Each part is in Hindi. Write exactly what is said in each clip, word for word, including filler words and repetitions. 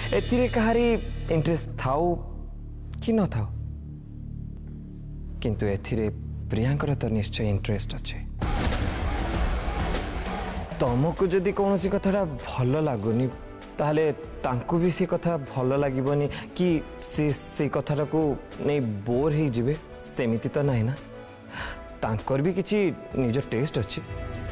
एथिरे कहारी इंटरेस्ट थाऊ कि न थाऊ किंतु एथिरे प्रियांकर तो निश्चय इंटरेस्ट अच्छे तुमको जदि कौन सी कथा भल लगुनि ताहले तांकु भी से कथा भल लगिबनी कि से से कथा को नहीं बोर ही जिवे सेमिति तो नहीं ना तांकर भी किछि निज टेस्ट अच्छे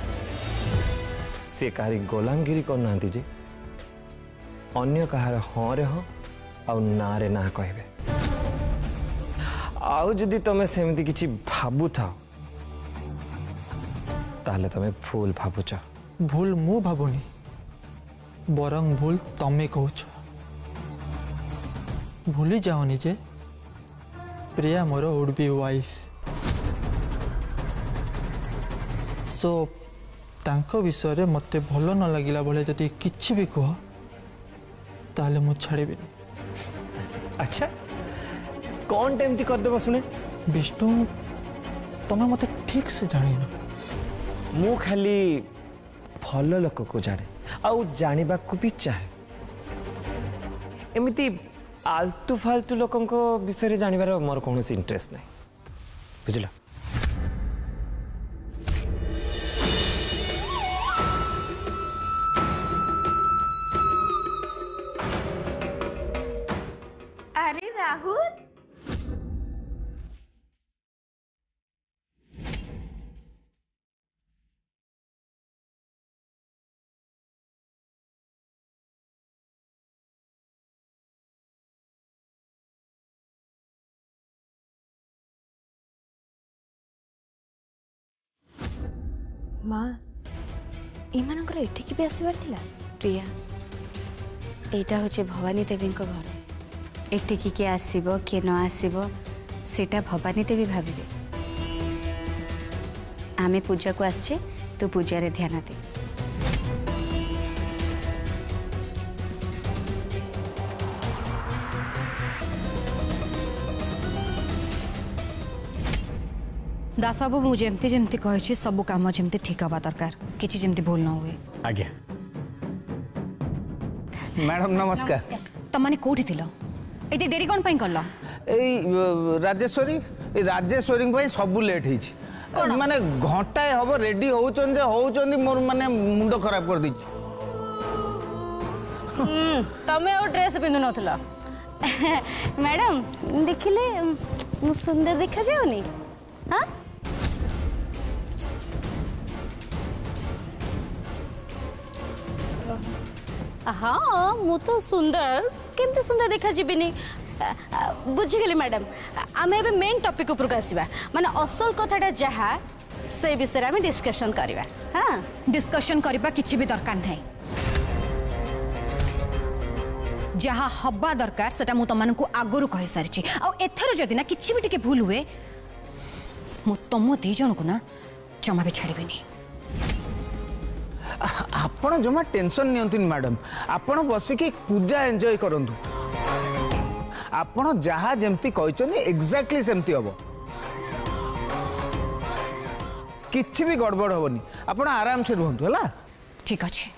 से कारी गोलामगिरी करना जे अन्य कहार हाँ रे हाँ आउ ना रे ना कहबे आउ जदि तमे सेमिति किछि भाबु था ताहले तमे भूल भाबुच भूल मु भाबुनी बरंग भूल तमे कहूछ भूली जाओनी जे प्रिया मोर वुड बी वाइफ सो तांको विषय मते भल न लगिला बोले जदि किछि भी कह ताले मु छाड़बी। अच्छा कौन टाइम कर देबो सुने विष्णु तमे मते ठीक से जानी ना मु खाली भल लोक को जाने आउ जानिबा को भी चाहे एमिति आलतू फालतू लोकन को विषय जानिबार मोर कौन इंटरेस्ट नहीं बुझला। अरे राहुल माँ एमानकर एठिकी भी आसबार थिला प्रिया एटा होचे भवानी देवी घर एठिकी किए आसब किए न आसब सेटा भवानी देवी भाविबे आमे पूजा को आसचे तो पूजा रे ध्यान दे। दास बाबू मुझे जमती जमती कही सब काम जमती ठीक हवा दरकार किसी जमती भूल न हुए। आज्ञा मैडम नमस्कार तमाने कोठी थिलो एते डेरी कोन पई करलो ए राजेश्वरी ए राजेश्वरी पई सब लेट हिची माने घंटाए हबो रेडी होउचन जे होउचन मोर माने मुंडो खराब कर दी हम्म तमे ओ ड्रेस पिंदु नथला मैडम देखिले मु सुंदर देखा जाउनी हां हाँ मु तो सुंदर केमते सुंदर देखा जीविनी बुझीगली मैडम आम ए मेन टॉपिक ऊपर आसवा माने असल कथाटा जहा से विषय आम डिस्कशन करवा। हाँ डिस्कशन करबा किछि भी दरकार नहीं जहा हब्बा दरकार सेटा मु तमनकु आगुरु कहि सारिछि आ एथरो जदि ना किछि भी टिके भूल हुए मु तम दी जन को ना जमा भी छाड़बेनी। आपण जमा टेंशन नियंतुनी मैडम आपण बसिकी पूजा एंजॉय करंतु आपण जहा जेमती कहचनी एग्जैक्टली सेमती हबो किछि भी गड़बड़ हबनी आपण आराम से रहंतु हला ठीक अछि।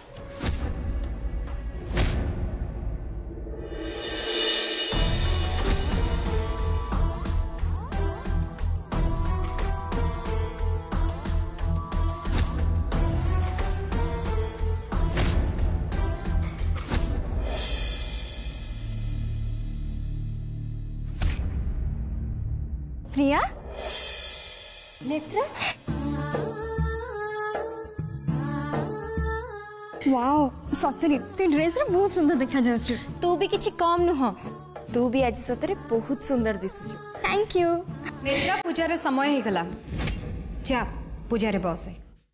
प्रिया नेत्रा वाओ सतरे तू ड्रेस रे बहुत सुंदर देखा जाउछु तू भी किछि कम नुह तू भी आज सतरे बहुत सुंदर दिसु। Thank you. नेत्रा पूजा रे समय हे गला जा पूजा रे बस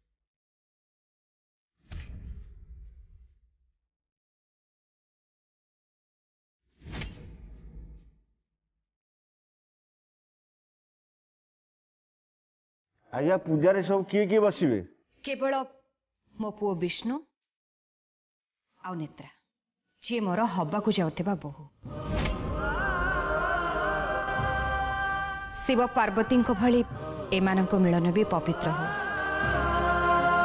आज्ञा पूजा सब किए किए बसवे केवल मो पुओ विष्णु आ नेत्रा जी मोर हबाकू जाउथिबा बहु शिव पार्वती भली एमानक मिलन भी पवित्र हो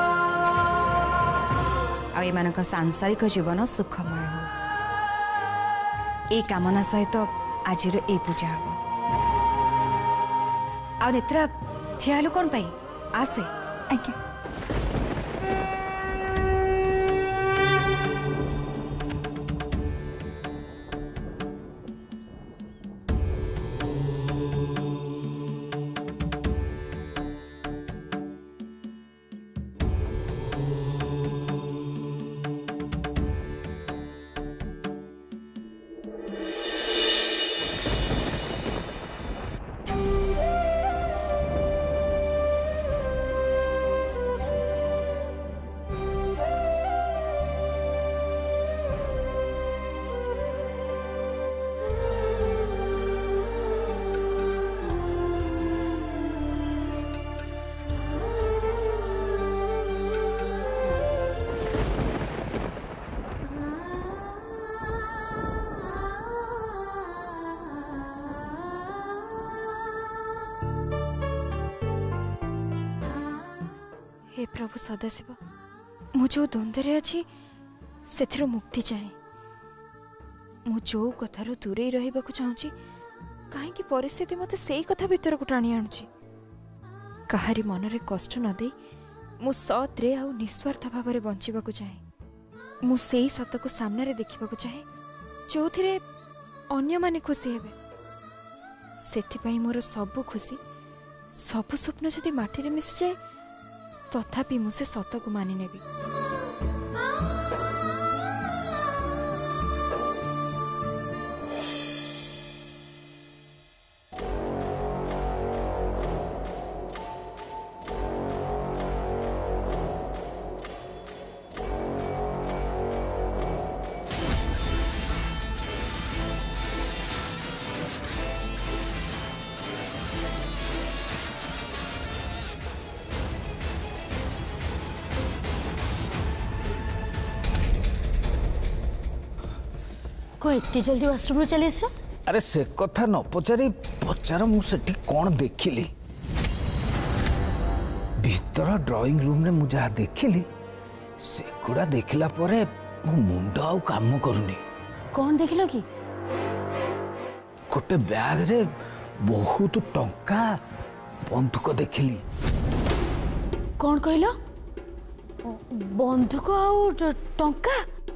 आ एमानक सांसारिक जीवन सुखमय हो। ए कामना सहित आज ए पूजा हम आ नेत्रा ठियालु कौन पाई आसे आज्ञा हे प्रभु सदाशिव मु जो द्वंद्व अच्छी से मुक्ति चाहे मु जो कथार दूरे रहा चाहूँगी कहीं परिस्थिति मत से कथा भीतर को टाणी आणुची कहारी मनरे कष्ट न दे मु सत्रे आ निस्वार्थ भाव में बंचा चाहे मु से सत को सामने देखा चाहे जो थे अन्य माने खुशी हेबे से मोर सब खुशी सब स्वप्न जदि माटी रे मिसी जाए तथापि मुझे सत को मानि नेबी को इतनी जल्दी वाशरूम चली आस अरे से कथा न पचारि पचार मुझे कौन देखिली भीतर ड्राइंग रूम रे मुझे देखिली से गुड़ा देखला परे मो मुंड आ काम करूनी कौन देखल कि गोटे बैग रे बहुत टंका बंधुक देखिली कौन कहल बंधुक आउ टंका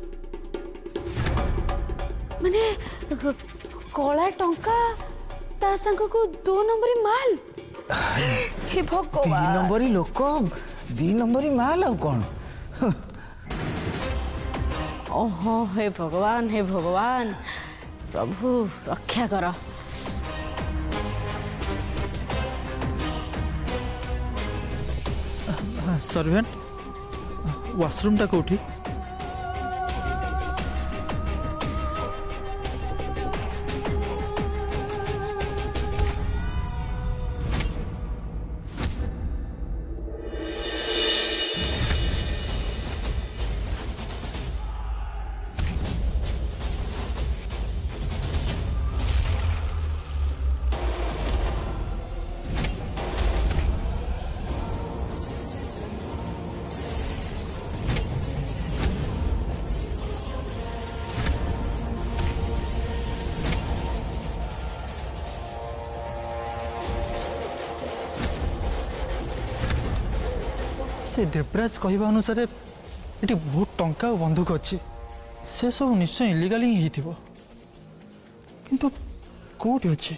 माने कला टंका ता संग को दो नंबरी माल हे भगवान तीन नंबरी लोक दी नंबरी माल आ कौन ओहो हे भगवान हे भगवान प्रभु रक्षा कर सर्वेंट वाशरूम टा कोठी से देवराज कहवा अनुसार ये बहुत टंका और बंधुक अच्छी से सब निश्चय इलिगाल ही किंतु कौटी अच्छी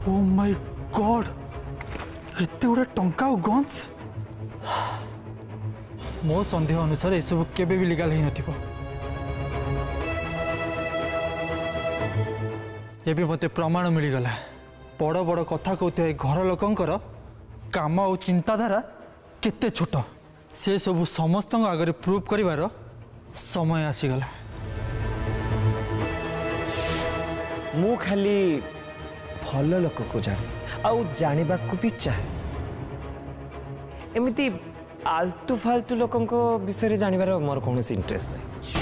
ओ माय गॉड एते गुड़ा टंका और गन्स मो संदेह अनुसार ये सब केबे भी लीगल ही नथिबो ये भी मते प्रमाण मिल गला बड़ बड़ कथा कहते घर लोकंकर काम और चिंताधारा केते छोट से सब समस्त आगे प्रूव करिवार समय आसीगला मु खाली भल लोक को जाने आउ जानिबा को भी चाहे एमिति आलतू फालतू लोकंको विषय जानिबार मोर कौन इंटरेस्ट नहीं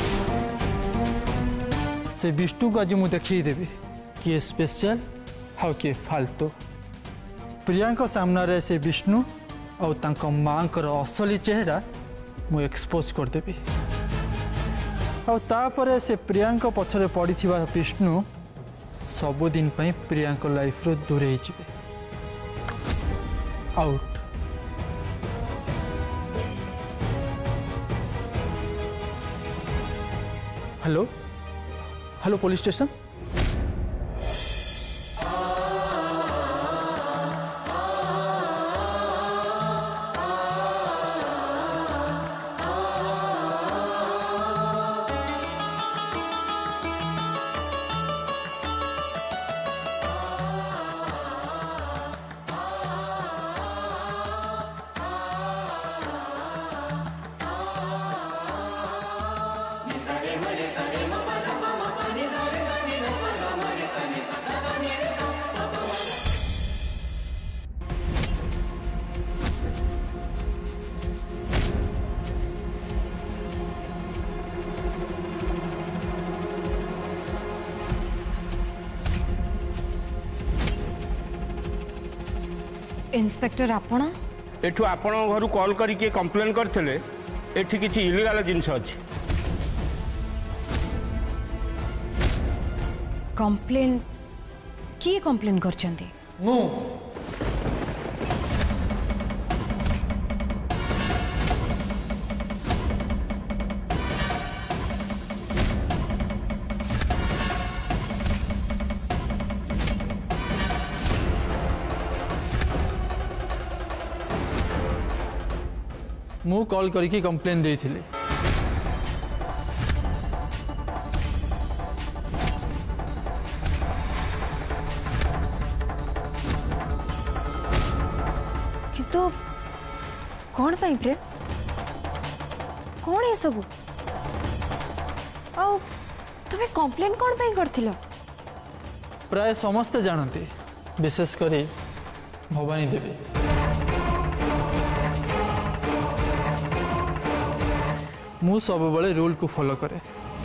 से विष्णु को आज मुझे देखी देवी किए स्पेशल हाउ किए फालतू प्रियांका सामने से विष्णु और तांको माँ कर असली चेहरा मु एक्सपोज करदेवी और तापर से प्रियांका पछरे पड़ी विष्णु सबुदिन प्रियांका लाइफ रो दूर आउट hello hello police station inspector आपण एठू आपण घर कॉल करके कंप्लेन करथिले एठी किछि इलीगल जिंस अछि कंप्लेन की कंप्लेन करचंती मु मु कॉल करके कंप्लेन देइथिले किंतु कौन पाई प्रेम कौन है सब आउ तुम्हें कंप्लेन कौन पाई करथिलो प्राय समस्ते जानते विशेष करी भवानी देवी मु सब बड़े रूल को फॉलो करे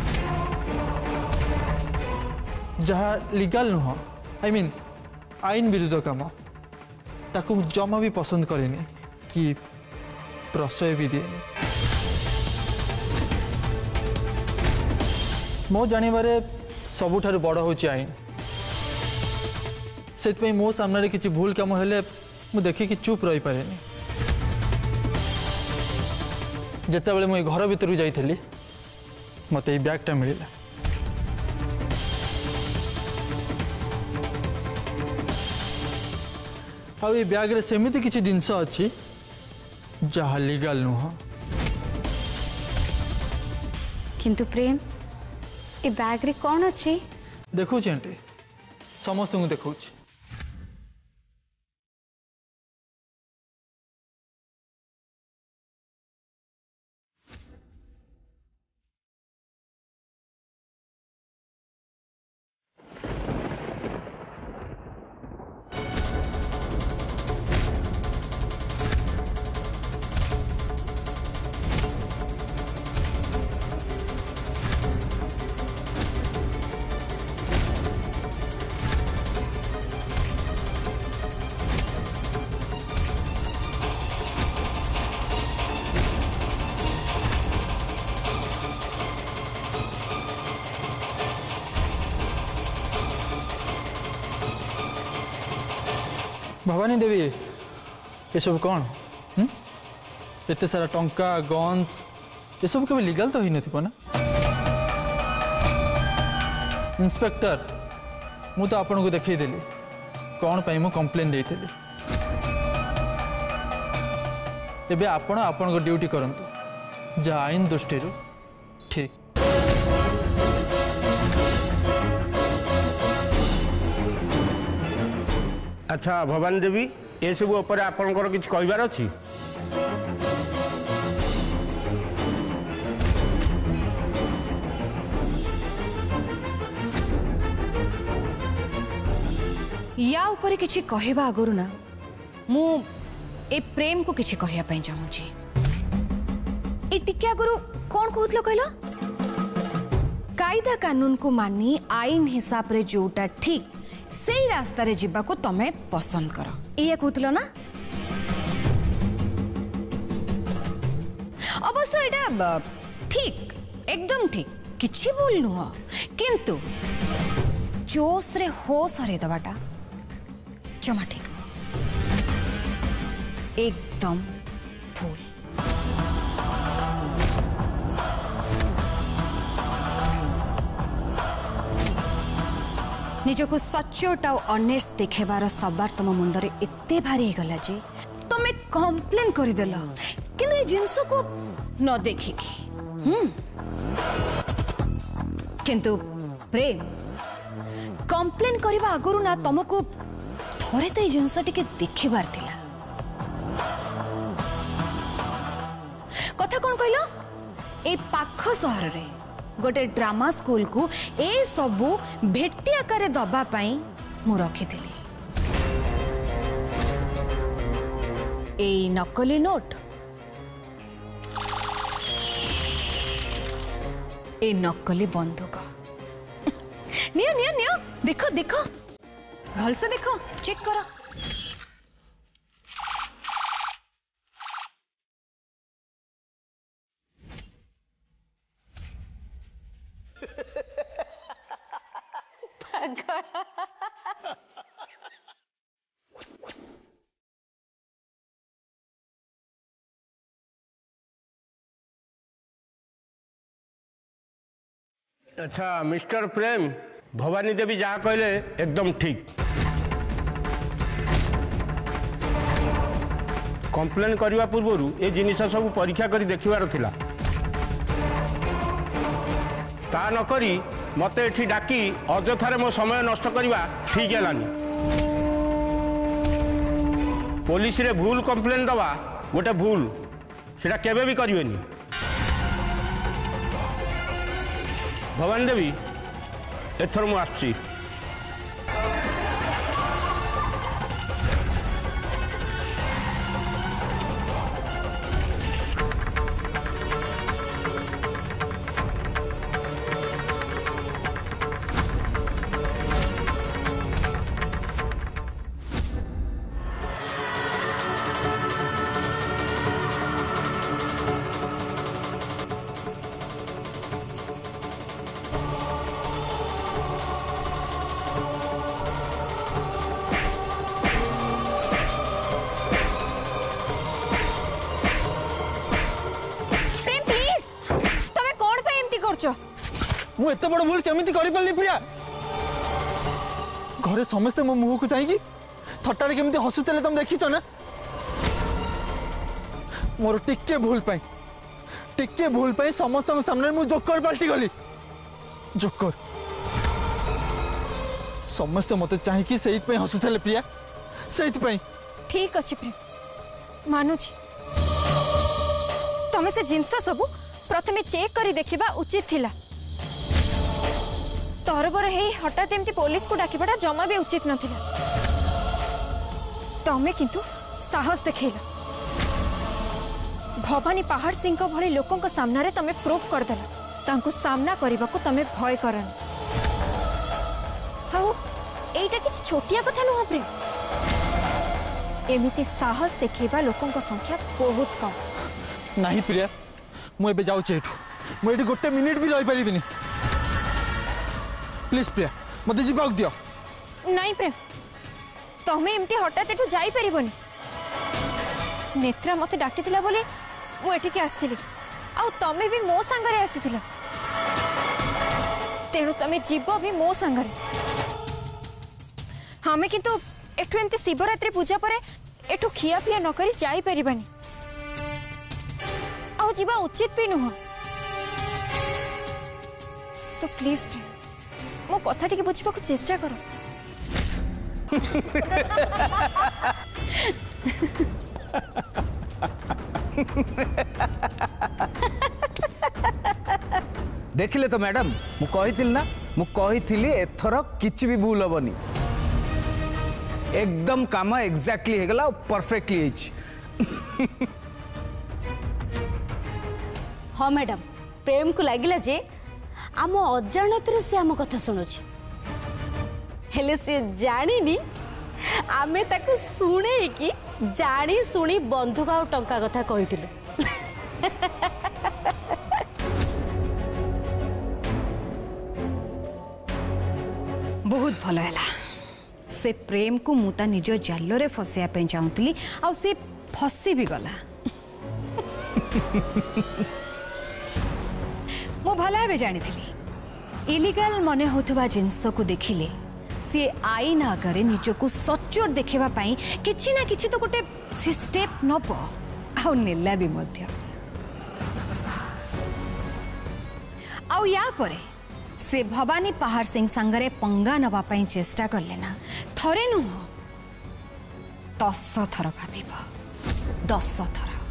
जहाँ लीगल नुह आई मीन आईन विरुद्ध काम ताकू जमा भी पसंद करेनी कि प्रशय भी दिए मो जानिबारे सबुठारु बड़ होची आईन से मो सामने किसी भूल काम हेले मु देखिकी चुप रही पारेनी जिते बड़े मुझे घर भर जाइली मत ये बैगटा मिलला आ ये बैग रे सेमिति किछि जिनस अछि जहा लीगल नुह किंतु प्रेम ए बैग रे कौन अछि देखु आंटी समस्त को देखु भवानी देवी ये सब कौन एते सारा टंका गन्स ये सब कभी लीगल तो ही नथिबो ना इंस्पेक्टर मु तो आपन को देखई देली कौन पाई मु कंप्लेन देइथिली एबे आपण आपण को ड्यूटी करंतु जा आईन दृष्टि ठीक। अच्छा भवानी देवी ये सब ऊपर आपनकर किछ कहबार अछि? या ऊपर किछि कहबा आगरु ना मु ए प्रेम को किछि कहया पई चाहूची। ए टिके आगरु कोन कहतलो कहलो कायदा कानून को मानी आईन हिसाब रे जोटा ठीक से रास्ता रे जिबा को तमे पसंद करो ये कहतलो ना। अवश्य एटा ठीक एकदम ठीक किछि भूल नुह किंतु जोश रे होश हरे दबाटा जमा ठीक एकदम भूल। निजको सचोट आ ऑनेस्ट देखेबार सबार तुम मुंडरे एते भारी हो गला जे तुम कंप्लेन कर देल किंतु ए जिंस को न देखिकी हम किंतु प्रेम कंप्लेन करबा आगरु ना तुमको थोड़े तो जिनस टिके देखिबार थिला कथा कौन कहलो ए पाख सहर रे गोटे ड्रामा स्कूल को ए सबू भेटी आकार दबा पाई मु रखी थिली ए नकली नोट ए नकली बंदूक नियो नियो नियो देखो देखो भल से देखो चेक करो। अच्छा मिस्टर प्रेम भवानी देवी जहाँ कहले एकदम ठीक। कंप्लेन करने पूर्व ये जिनिस सब परीक्षा करी देखिबार थिला ता नकरी मते एठी डाकी अଯଥାରେ मो समय नष्ट करवा ठीक हैलानी। पुलिस रे भूल कंप्लेन दवा गोटे भूल सेटा केबे भी करिवेनी। भवानी देवी एथर मु आछि मु एत बड़ भूल केमिति करि परली प्रिया घरे समस्ते मो मुह को चाहिए थट्टारे केमिति हसुतले तुम देखिछ ना मोर टिके भूल पाई टिके भूल पाई समस्त सामने मु जोकर पलटी गली जोकर समस्ते मते चाहिए कि सेइत पे हसुतले प्रिया सेइत पे ठीक अछि प्रेम मानुछि तमे से जिंस सब प्रथमे चेक करी देखिबा उचित थिला तरबर हे हठात एमती पुलिस को डाकिबाटा जमा भी उचित नथिला तमे किंतु साहस देखैला भवानी पहाड़ सिंह को भली लोकों को सामना रे तमे प्रूफ कर देला तांको सामना करबा को तमे भय करन हाउ एटा किछ छोटिया कथा नुह प्रेम एमिति साहस देखैबा लोकों को संख्या बहुत कम नहीं प्रिया मु एबे जाउ एठू मु एठी गोटे मिनिट भी रहि परिबिनी प्लीज प्रिया मते जीवा दियो नहीं प्रेम तमे एमती हठात एठू जाई परिबोनी नेत्रा मते डाकिथिला बोले मु एठी के आस्थिली आ तमे भी मो संगरे आसीथिला तेणु तमे जीव भी मो संगरे हमें किंतु एठू एमती शिवरात्रि पूजा पर एठू खिया पिया न करी जाई परिबानी आ जीवा उचित भी नुह सो प्लीज प्रेम मो कथा टिके बुझिबा को चेष्टा करो देखिले तो मैडम मु कही ना मु कही एथर किछि भी भूल हेनी एकदम काम एक्जाक्टली हेगला परफेक्टली हेछि हाँ मैडम प्रेम को लगिला जे आम अजाणत से आम कथा शुणुची हेले से जानिनी आमे ताको सुने कि जानी सुनी बंधुक आ टंका कथा कहिथिलु बहुत भल है से प्रेम को मुता निज जाल रे फसैया पे चाहूली आ से फसी भी गला मु भल भाव जानी इलीगल मने होथबा जिनस को देखिले सी आईन आगे निजको सचोट देखा किछि ना किछि तो गोटे सी स्टेप नब आ नेला भी मध्य आउ या परे से भवानी पहाड़ सिंह संगरे पंगा नवापाई चेष्टा करले ना थरे नुह दस थर भाव दस थर